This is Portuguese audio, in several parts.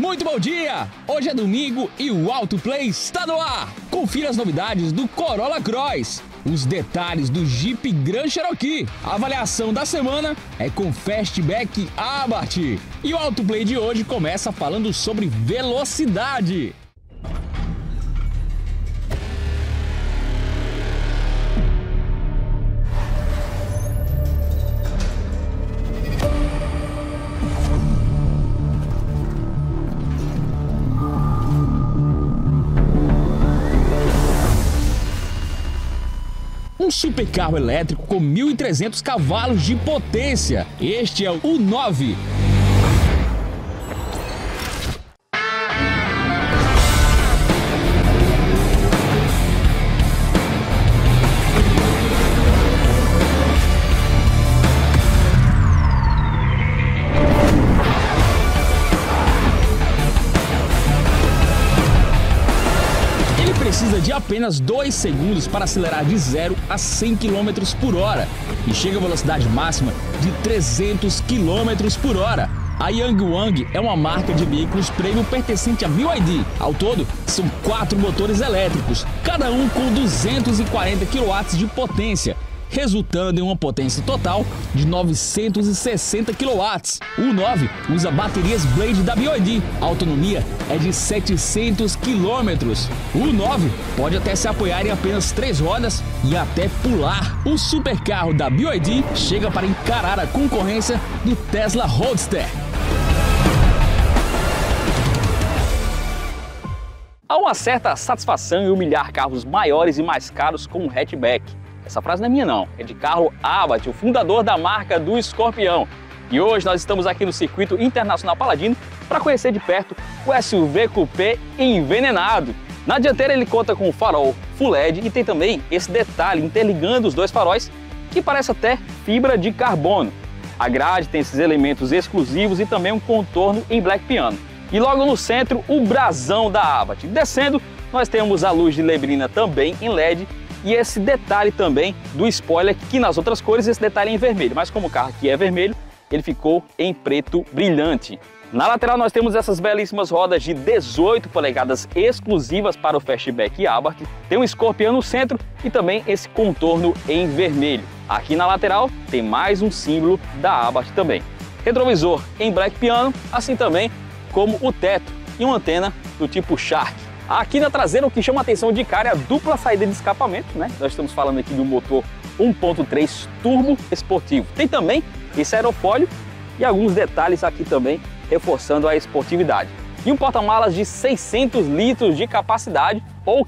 Muito bom dia! Hoje é domingo e o Autoplay está no ar! Confira as novidades do Corolla Cross, os detalhes do Jeep Grand Cherokee. A avaliação da semana é com Fastback Abarth. E o Autoplay de hoje começa falando sobre velocidade. Um supercarro elétrico com 1.300 cavalos de potência. Este é o 9. Precisa de apenas 2 segundos para acelerar de 0 a 100 km por hora e chega a velocidade máxima de 300 km por hora. A Yangwang é uma marca de veículos premium pertencente à BYD. Ao todo, são 4 motores elétricos, cada um com 240 kW de potência, resultando em uma potência total de 960 kW. O 9 usa baterias Blade da BYD. A autonomia é de 700 km. O 9 pode até se apoiar em apenas 3 rodas e até pular. O supercarro da BYD chega para encarar a concorrência do Tesla Roadster. Há uma certa satisfação em humilhar carros maiores e mais caros com um hatchback. Essa frase não é minha não, é de Carlo Abarth, o fundador da marca do Escorpião. E hoje nós estamos aqui no Circuito Internacional Paladino para conhecer de perto o SUV Coupé envenenado. Na dianteira ele conta com o farol Full LED e tem também esse detalhe interligando os dois faróis que parece até fibra de carbono. A grade tem esses elementos exclusivos e também um contorno em black piano. E logo no centro o brasão da Abarth. Descendo nós temos a luz de neblina também em LED. E esse detalhe também do spoiler, que nas outras cores esse detalhe é em vermelho, mas como o carro aqui é vermelho, ele ficou em preto brilhante. Na lateral nós temos essas belíssimas rodas de 18 polegadas exclusivas para o Fastback Abarth. Tem um escorpião no centro e também esse contorno em vermelho. Aqui na lateral tem mais um símbolo da Abarth também. Retrovisor em black piano, assim também como o teto e uma antena do tipo Shark. Aqui na traseira o que chama a atenção de cara é a dupla saída de escapamento, né? Nós estamos falando aqui do motor 1.3 turbo esportivo. Tem também esse aerofólio e alguns detalhes aqui também reforçando a esportividade. E um porta-malas de 600 litros de capacidade ou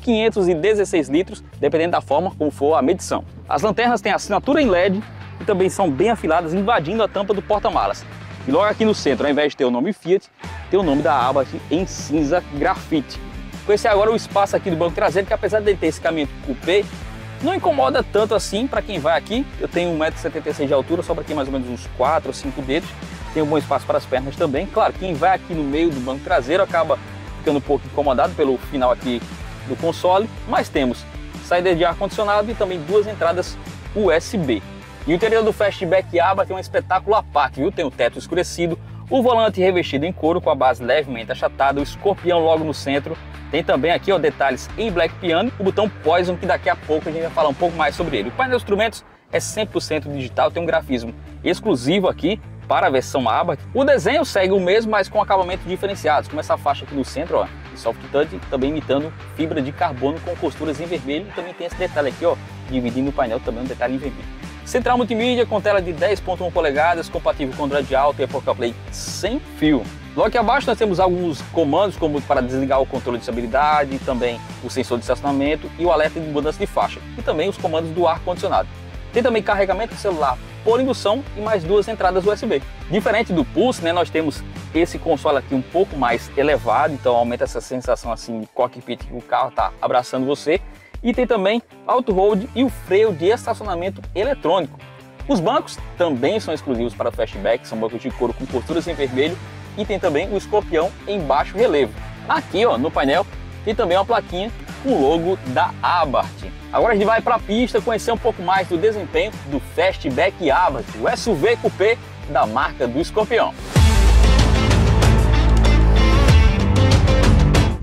516 litros, dependendo da forma como for a medição. As lanternas têm assinatura em LED e também são bem afiladas, invadindo a tampa do porta-malas. E logo aqui no centro, ao invés de ter o nome Fiat, tem o nome da Abarth em cinza grafite. Conhecer agora o espaço aqui do banco traseiro, que apesar de ele ter esse caminho coupé, não incomoda tanto assim para quem vai aqui. Eu tenho 1,76 m de altura, sobra aqui mais ou menos uns 4 ou 5 dedos. Tem um bom espaço para as pernas também. Claro, quem vai aqui no meio do banco traseiro acaba ficando um pouco incomodado pelo final aqui do console, mas temos saída de ar-condicionado e também 2 entradas USB. E o interior do Fastback Abarth é um espetáculo à parte, viu? Tem o teto escurecido, o volante revestido em couro com a base levemente achatada, o escorpião logo no centro. Tem também aqui ó, detalhes em black piano, o botão Poison, que daqui a pouco a gente vai falar um pouco mais sobre ele. O painel de instrumentos é 100% digital, tem um grafismo exclusivo aqui para a versão Abarth. O desenho segue o mesmo, mas com acabamentos diferenciados, como essa faixa aqui no centro, ó, de soft touch, também imitando fibra de carbono com costuras em vermelho. E também tem esse detalhe aqui, ó, dividindo o painel também um detalhe em vermelho. Central multimídia com tela de 10.1 polegadas, compatível com Android Auto e Apple CarPlay sem fio. Logo aqui abaixo nós temos alguns comandos, como para desligar o controle de estabilidade, também o sensor de estacionamento e o alerta de mudança de faixa, e também os comandos do ar-condicionado. Tem também carregamento de celular por indução e mais 2 entradas USB. Diferente do Pulse, né, nós temos esse console aqui um pouco mais elevado, então aumenta essa sensação assim de cockpit, que o carro está abraçando você. E tem também auto-hold e o freio de estacionamento eletrônico. Os bancos também são exclusivos para o Fastback, são bancos de couro com costuras em vermelho e tem também o escorpião em baixo relevo. Aqui ó, no painel tem também uma plaquinha com o logo da Abarth. Agora a gente vai para a pista conhecer um pouco mais do desempenho do Fastback Abarth, o SUV Coupé da marca do Escorpião.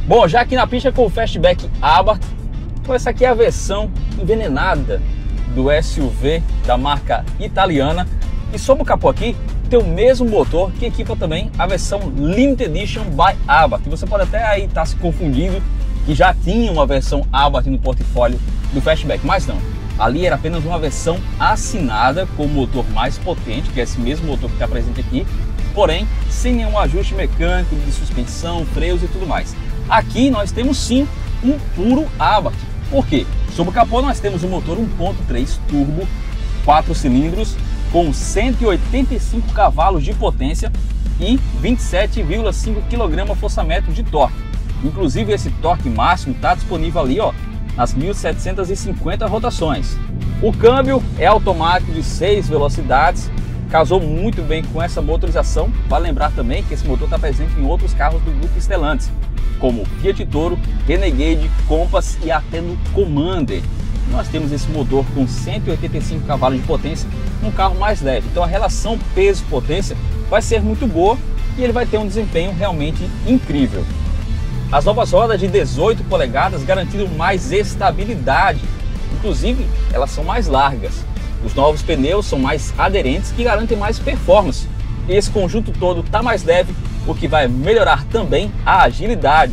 Bom, já aqui na pista com o Fastback Abarth, então essa aqui é a versão envenenada do SUV da marca italiana. E sob o capô aqui tem o mesmo motor que equipa também a versão Limited Edition by Abarth. Você pode até aí estar se confundindo que já tinha uma versão Abarth no portfólio do Fastback, mas não. Ali era apenas uma versão assinada com o motor mais potente, que é esse mesmo motor que está presente aqui, porém sem nenhum ajuste mecânico de suspensão, freios e tudo mais. Aqui nós temos sim um puro Abarth. Por quê? Sob o capô nós temos um motor 1.3 turbo, 4 cilindros, com 185 cavalos de potência e 27,5 kgfm de torque. Inclusive esse torque máximo está disponível ali, ó, nas 1750 rotações. O câmbio é automático de 6 velocidades, casou muito bem com essa motorização. Vale lembrar também que esse motor está presente em outros carros do grupo Stellantis, como Fiat Toro, Renegade, Compass e até no Commander. Nós temos esse motor com 185 cavalos de potência, um carro mais leve. Então a relação peso-potência vai ser muito boa e ele vai ter um desempenho realmente incrível. As novas rodas de 18 polegadas garantiram mais estabilidade, inclusive elas são mais largas. Os novos pneus são mais aderentes que garantem mais performance. E esse conjunto todo está mais leve, o que vai melhorar também a agilidade.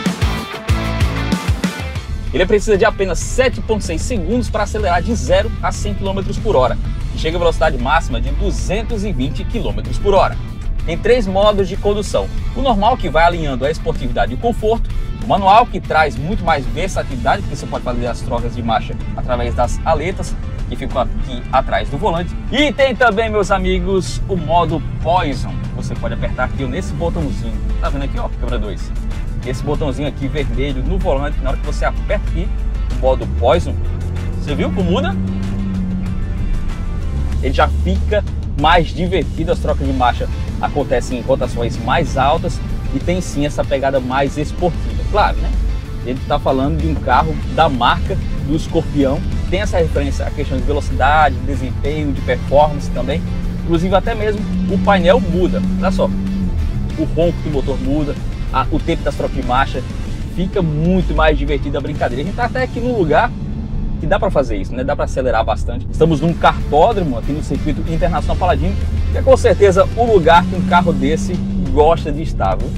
Ele precisa de apenas 7,6 segundos para acelerar de 0 a 100 km por hora e chega a velocidade máxima de 220 km por hora. Tem 3 modos de condução: o normal, que vai alinhando a esportividade e o conforto; o manual, que traz muito mais versatilidade, porque você pode fazer as trocas de marcha através das aletas que ficam aqui atrás do volante; e tem também, meus amigos, o modo Poison. Você pode apertar aqui nesse botãozinho, tá vendo aqui, ó, câmera 2, esse botãozinho aqui vermelho no volante. Na hora que você aperta aqui o modo Poison, você viu como muda? Ele já fica mais divertido, as trocas de marcha acontecem em rotações mais altas e tem sim essa pegada mais esportiva. Claro, né? Ele está falando de um carro da marca do Escorpião, tem essa referência à questão de velocidade, de desempenho, de performance também. Inclusive até mesmo o painel muda. Olha só, o ronco do motor muda, o tempo das trocas de marcha, fica muito mais divertida a brincadeira. A gente está até aqui num lugar que dá para fazer isso, né? Dá para acelerar bastante. Estamos num kartódromo aqui no Circuito Internacional Paladino, que é com certeza o lugar que um carro desse gosta de estar, viu?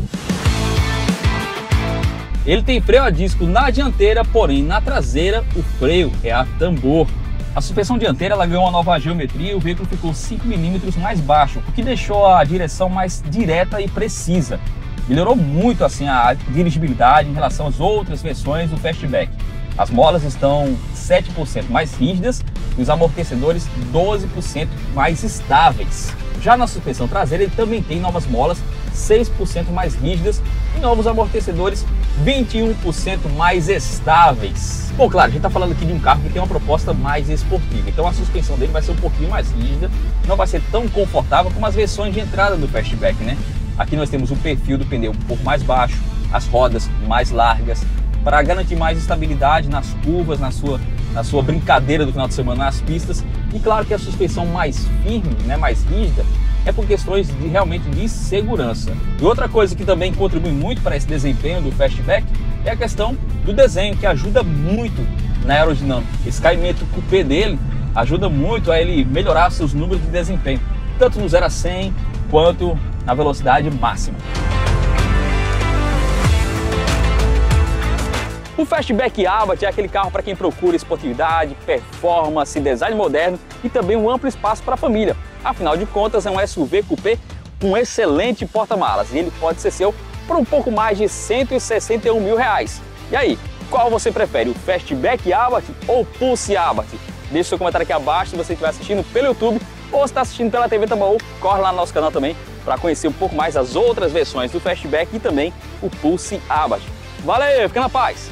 Ele tem freio a disco na dianteira, porém na traseira o freio é a tambor. A suspensão dianteira ela ganhou uma nova geometria e o veículo ficou 5 mm mais baixo, o que deixou a direção mais direta e precisa. Melhorou muito assim a dirigibilidade em relação às outras versões do Fastback. As molas estão 7% mais rígidas e os amortecedores 12% mais estáveis. Já na suspensão traseira ele também tem novas molas 6% mais rígidas e novos amortecedores 21% mais estáveis. Bom, claro, a gente está falando aqui de um carro que tem uma proposta mais esportiva, então a suspensão dele vai ser um pouquinho mais rígida, não vai ser tão confortável como as versões de entrada do Fastback, né? Aqui nós temos o perfil do pneu um pouco mais baixo, as rodas mais largas, para garantir mais estabilidade nas curvas, na sua brincadeira do final de semana nas pistas. E claro que a suspensão mais firme, né, mais rígida, é por questões realmente de segurança. E outra coisa que também contribui muito para esse desempenho do Fastback é a questão do desenho, que ajuda muito na aerodinâmica. Esse caimento coupé dele ajuda muito a ele melhorar seus números de desempenho, tanto no 0 a 100 quanto na velocidade máxima. O Fastback Abarth é aquele carro para quem procura esportividade, performance, design moderno e também um amplo espaço para a família. Afinal de contas, é um SUV coupé com um excelente porta-malas e ele pode ser seu por um pouco mais de R$161 mil. E aí, qual você prefere, o Fastback Abarth ou o Pulse Abarth? Deixe seu comentário aqui abaixo se você estiver assistindo pelo YouTube ou se está assistindo pela TV Tambaú. Corre lá no nosso canal também para conhecer um pouco mais as outras versões do Fastback e também o Pulse Abarth. Valeu, fica na paz!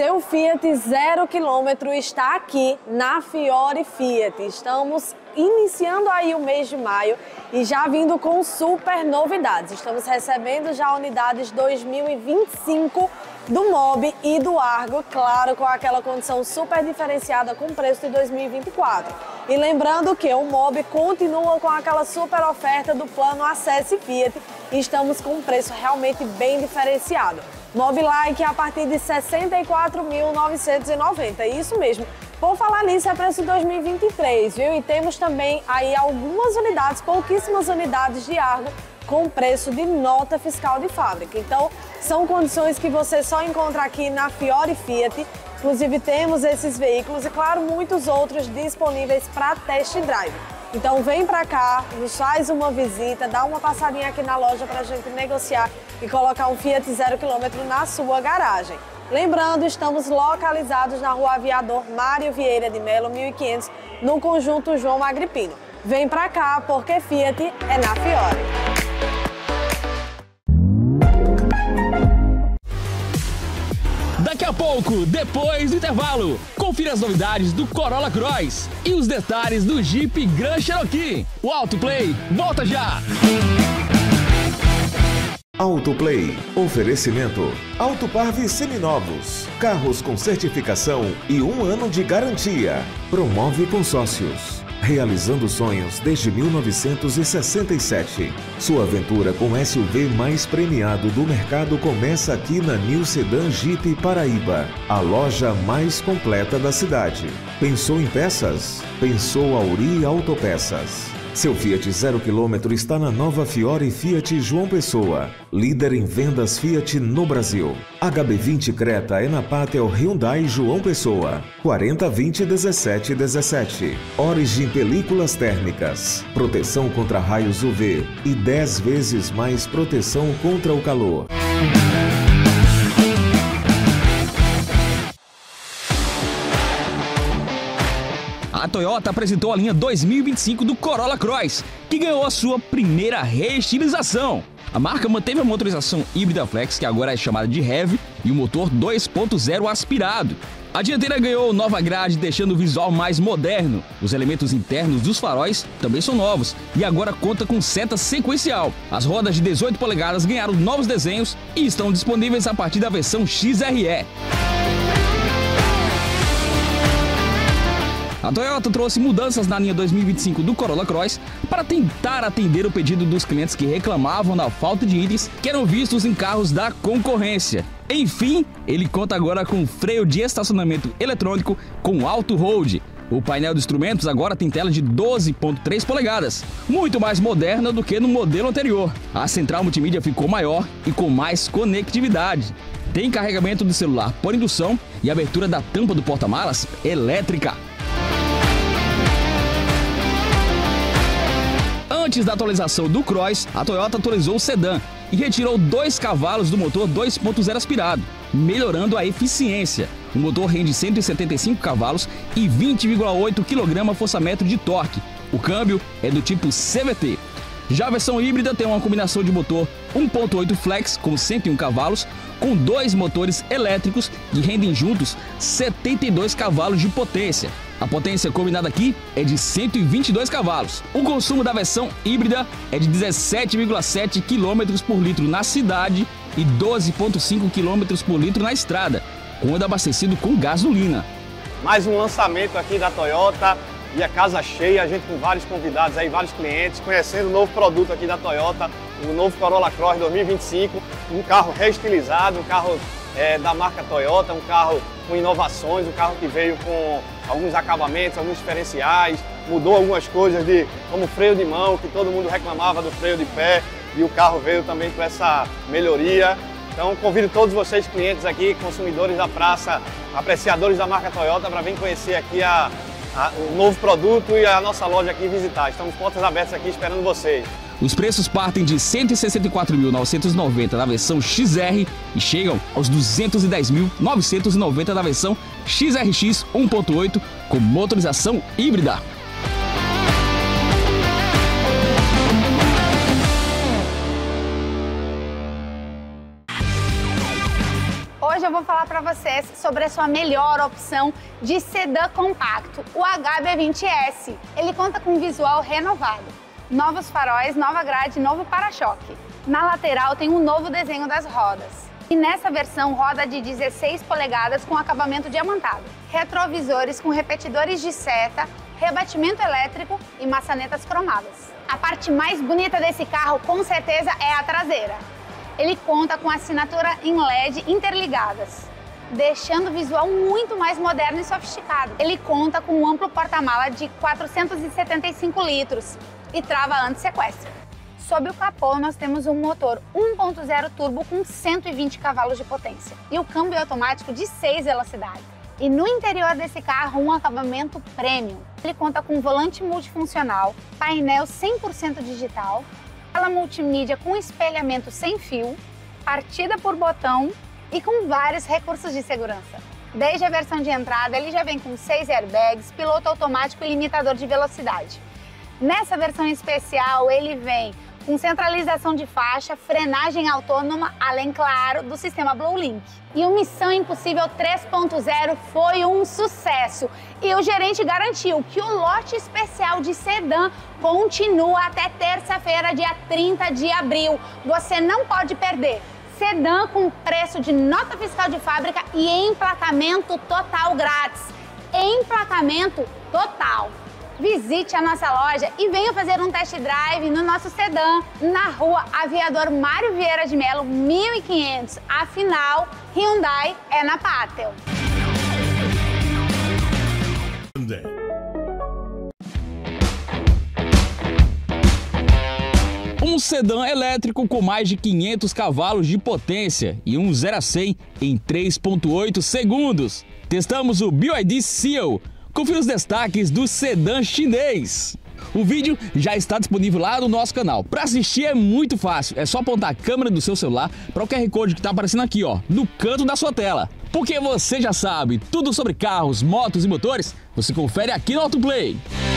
Seu Fiat 0 km está aqui na Fiore Fiat. Estamos iniciando aí o mês de maio e já vindo com super novidades. Estamos recebendo já unidades 2025 do Mobi e do Argo, claro, com aquela condição super diferenciada com preço de 2024. E lembrando que o Mobi continua com aquela super oferta do plano Acesse Fiat e estamos com um preço realmente bem diferenciado. Mobi Like a partir de R$ 64.990, isso mesmo. Por falar nisso, é preço de 2023, viu? E temos também aí algumas unidades, pouquíssimas unidades de Argo com preço de nota fiscal de fábrica. Então, são condições que você só encontra aqui na Fiore Fiat. Inclusive, temos esses veículos e, claro, muitos outros disponíveis para test drive. Então, vem para cá, nos faz uma visita, dá uma passadinha aqui na loja para a gente negociar e colocar um Fiat 0 km na sua garagem. Lembrando, estamos localizados na Rua Aviador Mário Vieira de Melo, 1500, no Conjunto João Agripino. Vem para cá, porque Fiat é na Fiore. Daqui a pouco, depois do intervalo, confira as novidades do Corolla Cross e os detalhes do Jeep Grand Cherokee. O Autoplay volta já! Autoplay. Oferecimento. Autoparve seminovos. Carros com certificação e 1 ano de garantia. Promove consórcios. Realizando sonhos desde 1967. Sua aventura com SUV mais premiado do mercado começa aqui na New Sedan Jeep Paraíba, a loja mais completa da cidade. Pensou em peças? Pensou Auri Autopeças. Seu Fiat 0 km está na nova Fiore Fiat João Pessoa, líder em vendas Fiat no Brasil. HB20 Creta é na Pátel Hyundai João Pessoa, 4020-1717. Origin Películas Térmicas, proteção contra raios UV e 10 vezes mais proteção contra o calor. A Toyota apresentou a linha 2025 do Corolla Cross, que ganhou a sua primeira reestilização. A marca manteve a motorização híbrida flex, que agora é chamada de Heavy, e o motor 2.0 aspirado. A dianteira ganhou nova grade, deixando o visual mais moderno. Os elementos internos dos faróis também são novos e agora conta com seta sequencial. As rodas de 18 polegadas ganharam novos desenhos e estão disponíveis a partir da versão XRE. A Toyota trouxe mudanças na linha 2025 do Corolla Cross para tentar atender o pedido dos clientes que reclamavam da falta de itens que eram vistos em carros da concorrência. Enfim, ele conta agora com freio de estacionamento eletrônico com auto hold. O painel de instrumentos agora tem tela de 12.3 polegadas, muito mais moderna do que no modelo anterior. A central multimídia ficou maior e com mais conectividade. Tem carregamento do celular por indução e abertura da tampa do porta-malas elétrica. Antes da atualização do Cross, a Toyota atualizou o sedã e retirou 2 cavalos do motor 2.0 aspirado, melhorando a eficiência. O motor rende 175 cavalos e 20,8 kgfm de torque. O câmbio é do tipo CVT. Já a versão híbrida tem uma combinação de motor 1.8 flex com 101 cavalos, com 2 motores elétricos que rendem juntos 72 cavalos de potência. A potência combinada aqui é de 122 cavalos. O consumo da versão híbrida é de 17,7 km por litro na cidade e 12,5 km por litro na estrada, quando abastecido com gasolina. Mais um lançamento aqui da Toyota e a casa cheia, a gente com vários convidados aí, vários clientes, conhecendo o novo produto aqui da Toyota, o novo Corolla Cross 2025, um carro reestilizado, um carro da marca Toyota, um carro com inovações, um carro que veio com alguns acabamentos, alguns diferenciais, mudou algumas coisas como freio de mão, que todo mundo reclamava do freio de pé, e o carro veio também com essa melhoria. Então convido todos vocês, clientes aqui, consumidores da praça, apreciadores da marca Toyota, para vir conhecer aqui o novo produto e a nossa loja aqui visitar. Estamos portas abertas aqui esperando vocês. Os preços partem de R$ 164.990 na versão XR e chegam aos R$ 210.990 na versão XRX 1.8 com motorização híbrida. Hoje eu vou vou falar para vocês sobre a sua melhor opção de sedã compacto, o HB20S. Ele conta com um visual renovado, novos faróis, nova grade, novo para-choque. Na lateral tem um novo desenho das rodas. E nessa versão roda de 16 polegadas com acabamento diamantado, retrovisores com repetidores de seta, rebatimento elétrico e maçanetas cromadas. A parte mais bonita desse carro, com certeza, é a traseira. Ele conta com assinatura em LED interligadas, deixando o visual muito mais moderno e sofisticado. Ele conta com um amplo porta-mala de 475 litros e trava anti-sequestro. Sob o capô, nós temos um motor 1.0 turbo com 120 cavalos de potência e o câmbio automático de 6 velocidades. E no interior desse carro, um acabamento premium. Ele conta com volante multifuncional, painel 100% digital, tela multimídia com espelhamento sem fio, partida por botão e com vários recursos de segurança. Desde a versão de entrada, ele já vem com 6 airbags, piloto automático e limitador de velocidade. Nessa versão especial, ele vem com centralização de faixa, frenagem autônoma, além, claro, do sistema BlueLink. E o Missão Impossível 3.0 foi um sucesso. E o gerente garantiu que o lote especial de sedã continua até terça-feira, dia 30 de abril. Você não pode perder. Sedã com preço de nota fiscal de fábrica e emplacamento total grátis. Emplacamento total. Visite a nossa loja e venha fazer um test drive no nosso sedã, na rua Aviador Mário Vieira de Melo, 1500. Afinal, Hyundai é na Pátel. Um sedã elétrico com mais de 500 cavalos de potência e um 0 a 100 em 3.8 segundos. Testamos o BYD Seal. Confira os destaques do sedã chinês. O vídeo já está disponível lá no nosso canal. Para assistir é muito fácil, é só apontar a câmera do seu celular para o QR Code que está aparecendo aqui, ó, no canto da sua tela. Porque você já sabe tudo sobre carros, motos e motores, você confere aqui no Autoplay.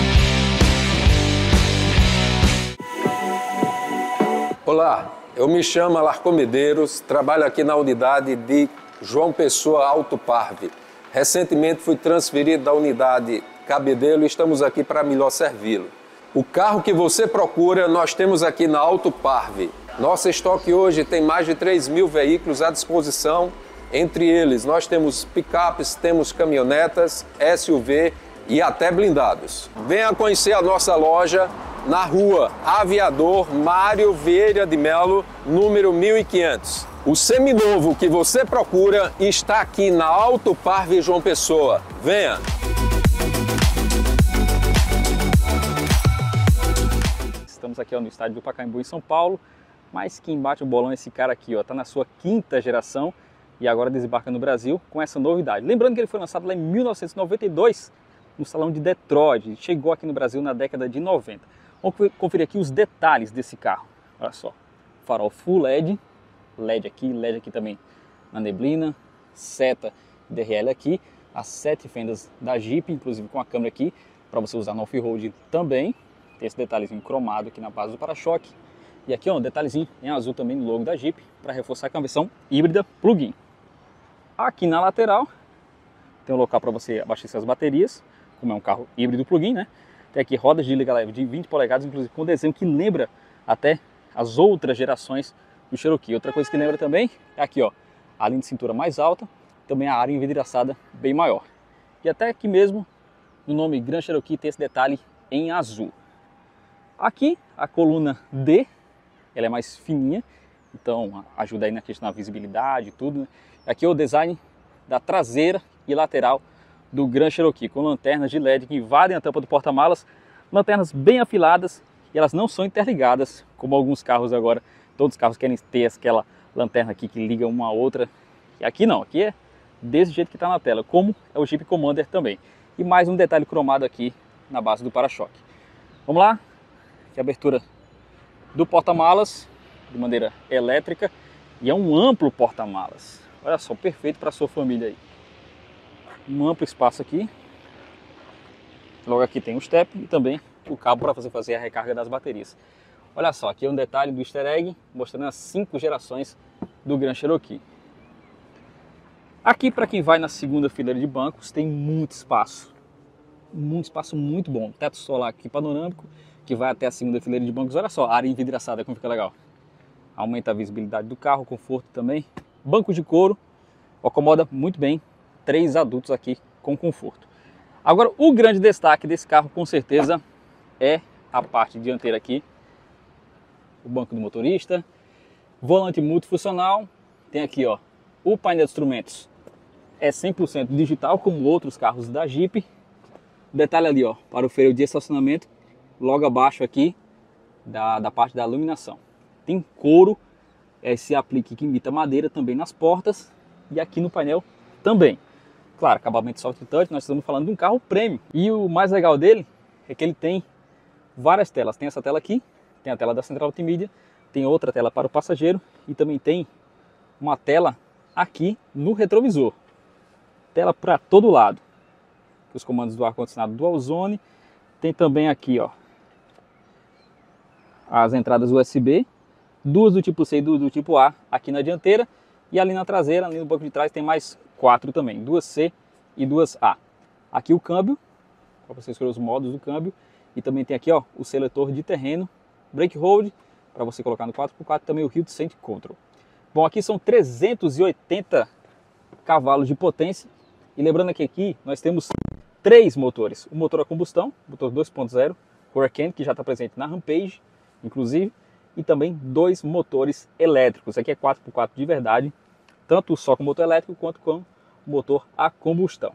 Olá, eu me chamo Alarcon Medeiros, trabalho aqui na unidade de João Pessoa Auto Parve. Recentemente fui transferido da unidade Cabedelo e estamos aqui para melhor servi-lo. O carro que você procura nós temos aqui na Auto Parve. Nosso estoque hoje tem mais de 3.000 veículos à disposição. Entre eles nós temos picapes, temos caminhonetas, SUV e até blindados. Venha conhecer a nossa loja na rua Aviador Mário Vieira de Melo, número 1500. O seminovo que você procura está aqui na Auto Parve João Pessoa. Venha! Estamos aqui no estádio do Pacaembu, em São Paulo, mas quem bate o bolão é esse cara aqui, ó, tá na sua 5ª geração e agora desembarca no Brasil com essa novidade. Lembrando que ele foi lançado lá em 1992 no Salão de Detroit, chegou aqui no Brasil na década de 90. Vamos conferir aqui os detalhes desse carro. Olha só, farol Full LED, LED aqui também na neblina, seta DRL aqui, as 7 fendas da Jeep, inclusive com a câmera aqui, para você usar no off-road também. Tem esse detalhezinho cromado aqui na base do para-choque. E aqui, ó, um detalhezinho em azul também no logo da Jeep, para reforçar que é uma versão híbrida plug-in. Aqui na lateral, tem um local para você abastecer as baterias, como é um carro híbrido plug-in, né? Tem aqui rodas de liga leve de 20 polegadas, inclusive com desenho que lembra até as outras gerações do Cherokee. Outra coisa que lembra também é aqui, ó, a linha de cintura mais alta, também a área envidraçada bem maior. E até aqui mesmo, no nome Grand Cherokee, tem esse detalhe em azul. Aqui, a coluna D, ela é mais fininha, então ajuda aí na questão da visibilidade e tudo, né? Aqui é o design da traseira e lateral do Grand Cherokee, com lanternas de LED que invadem a tampa do porta-malas, lanternas bem afiladas e elas não são interligadas, como alguns carros agora. Todos os carros querem ter aquela lanterna aqui que liga uma a outra. E aqui não, aqui é desse jeito que está na tela, como é o Jeep Commander também. E mais um detalhe cromado aqui na base do para-choque. Vamos lá, aqui a abertura do porta-malas de maneira elétrica e é um amplo porta-malas. Olha só, perfeito para a sua família aí. Um amplo espaço aqui. Logo aqui tem o step e também o cabo para você fazer a recarga das baterias. Olha só, aqui é um detalhe do easter egg mostrando as 5 gerações do Grand Cherokee. Aqui, para quem vai na segunda fileira de bancos, tem muito espaço muito bom. Teto solar aqui panorâmico, que vai até a segunda fileira de bancos. Olha só, a área envidraçada, como fica legal. Aumenta a visibilidade do carro, conforto também. Banco de couro, acomoda muito bem 3 adultos aqui com conforto. Agora, o grande destaque desse carro, com certeza, é a parte dianteira aqui. O banco do motorista, volante multifuncional, tem aqui ó, o painel de instrumentos é 100% digital, como outros carros da Jeep. Detalhe ali ó, para o freio de estacionamento, logo abaixo aqui da parte da iluminação. Tem couro, esse aplique que imita madeira também nas portas e aqui no painel também. Claro, acabamento soft touch, nós estamos falando de um carro premium. E o mais legal dele é que ele tem várias telas. Tem essa tela aqui, tem a tela da central multimídia, tem outra tela para o passageiro e também tem uma tela aqui no retrovisor. Tela para todo lado. Os comandos do ar-condicionado Dual Zone. Tem também aqui ó, as entradas USB, 2 do tipo C e 2 do tipo A aqui na dianteira. E ali na traseira, ali no banco de trás, tem mais 4 também, 2C e 2A. Aqui o câmbio, para você escolher os modos do câmbio. E também tem aqui ó, o seletor de terreno, brake hold, para você colocar no 4x4, também o Hill Descent Control. Bom, aqui são 380 cavalos de potência. E lembrando que aqui nós temos 3 motores. O motor a combustão, motor 2.0, Hurricane, que já está presente na Rampage, inclusive. E também 2 motores elétricos. Aqui é 4x4 de verdade, tanto só com motor elétrico quanto com motor a combustão.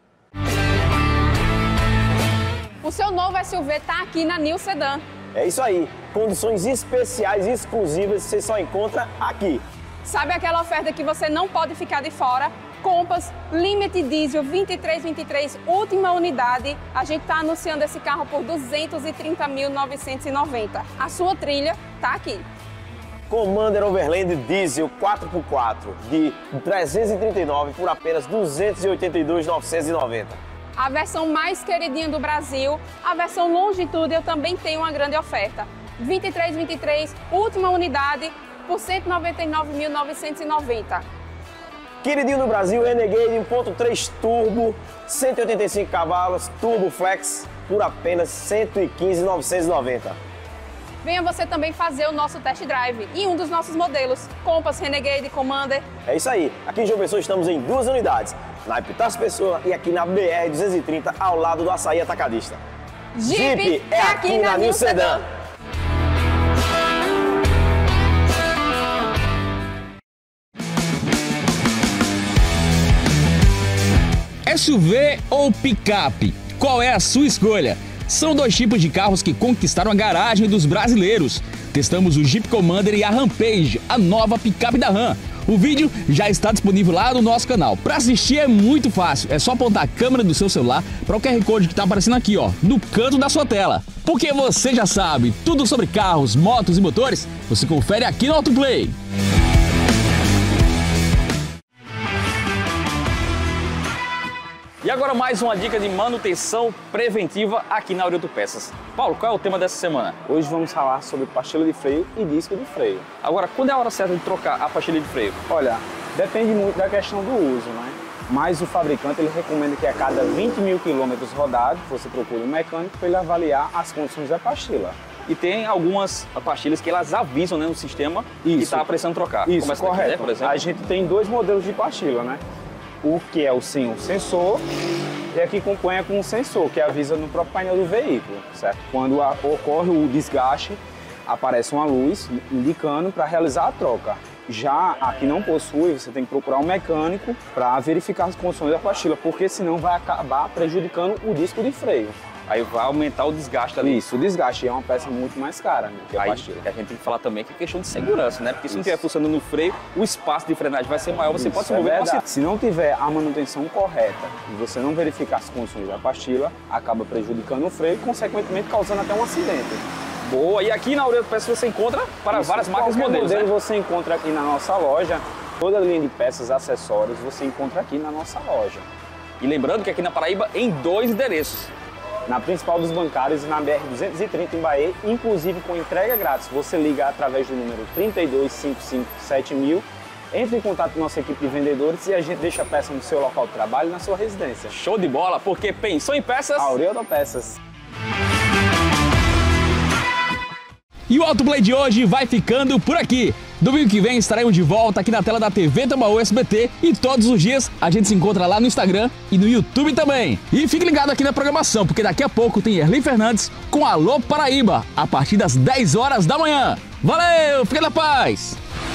O seu novo SUV está aqui na New Sedan. É isso aí, condições especiais e exclusivas você só encontra aqui. Sabe aquela oferta que você não pode ficar de fora? Compass Limite Diesel 2323, última unidade. A gente está anunciando esse carro por 230.990. A sua trilha está aqui. Commander Overland Diesel 4x4 de 339 por apenas 282.990. A versão mais queridinha do Brasil, a versão Longitude, também tem uma grande oferta. 2323, última unidade, por 199.990. Queridinho do Brasil, Renegade 1.3 Turbo, 185 cavalos, Turbo Flex, por apenas 115.990. Venha você também fazer o nosso test drive em um dos nossos modelos, Compass, Renegade, Commander. É isso aí, aqui em João Pessoa estamos em 2 unidades, na Epitácio Pessoa e aqui na BR-230, ao lado do Açaí Atacadista. Jeep é aqui na New Sedan. SUV ou picape? Qual é a sua escolha? São 2 tipos de carros que conquistaram a garagem dos brasileiros. Testamos o Jeep Commander e a Rampage, a nova picape da Ram. O vídeo já está disponível lá no nosso canal. Para assistir é muito fácil, é só apontar a câmera do seu celular para o QR Code que está aparecendo aqui, ó, no canto da sua tela. Porque você já sabe tudo sobre carros, motos e motores, você confere aqui no Autoplay. E agora mais uma dica de manutenção preventiva aqui na Aurelto Peças. Paulo, qual é o tema dessa semana? Hoje vamos falar sobre pastilha de freio e disco de freio. Agora, quando é a hora certa de trocar a pastilha de freio? Olha, depende muito da questão do uso, né? Mas o fabricante ele recomenda que a cada 20.000 quilômetros rodados você procure um mecânico para ele avaliar as condições da pastilha. E tem algumas pastilhas que elas avisam, né, no sistema que está precisando trocar. Isso, como essa correto. daqui, né, por exemplo? A gente tem 2 modelos de pastilha, né? O que é o sim, o sensor, e aqui acompanha com um sensor, que avisa no próprio painel do veículo, certo? Quando ocorre o desgaste, aparece uma luz indicando para realizar a troca. Já a que não possui, você tem que procurar um mecânico para verificar as condições da pastilha, porque senão vai acabar prejudicando o disco de freio. Aí vai aumentar o desgaste ali. Isso, o desgaste é uma peça muito mais cara, né, que a Aí, pastilha. a gente tem que falar também que é questão de segurança, né? Porque se não estiver funcionando no freio, o espaço de frenagem vai ser maior, você pode se mover com acidente. Se não tiver a manutenção correta e você não verificar as condições da pastilha, acaba prejudicando o freio e, consequentemente, causando até um acidente. Boa! E aqui na Aurelto Peças você encontra para várias marcas e modelos, modelo né? você encontra aqui na nossa loja. Toda a linha de peças, acessórios, você encontra aqui na nossa loja. E lembrando que aqui na Paraíba, em 2 endereços. Na principal dos bancários e na BR-230 em Bahia, inclusive com entrega grátis. Você liga através do número 32557000 entre em contato com nossa equipe de vendedores e a gente deixa a peça no seu local de trabalho, na sua residência. Show de bola, porque pensou em peças? Aurélio Autopeças. E o Autoplay de hoje vai ficando por aqui. Domingo que vem estaremos de volta aqui na tela da TV Tambaú SBT e todos os dias a gente se encontra lá no Instagram e no YouTube também. E fique ligado aqui na programação, porque daqui a pouco tem Erli Fernandes com Alô Paraíba, a partir das 10 horas da manhã. Valeu, fica na paz!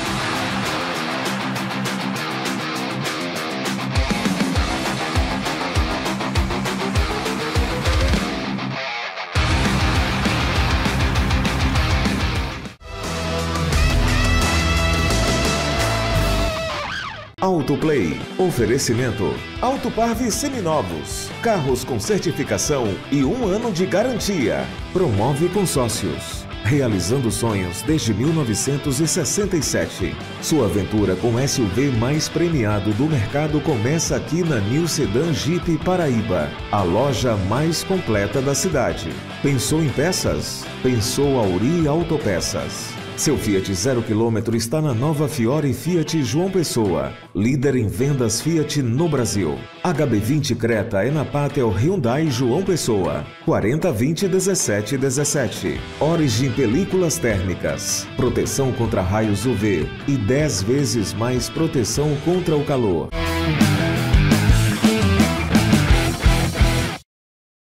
Autoplay. Oferecimento. Autoparve seminovos. Carros com certificação e 1 ano de garantia. Promove consórcios. Realizando sonhos desde 1967. Sua aventura com SUV mais premiado do mercado começa aqui na New Sedan Jeep Paraíba. A loja mais completa da cidade. Pensou em peças? Pensou Auri Autopeças. Seu Fiat 0 km está na nova Fiore Fiat João Pessoa, líder em vendas Fiat no Brasil. HB20 Creta é na Pátel Hyundai João Pessoa, 4020-1717. Origin Películas Térmicas, proteção contra raios UV e 10 vezes mais proteção contra o calor.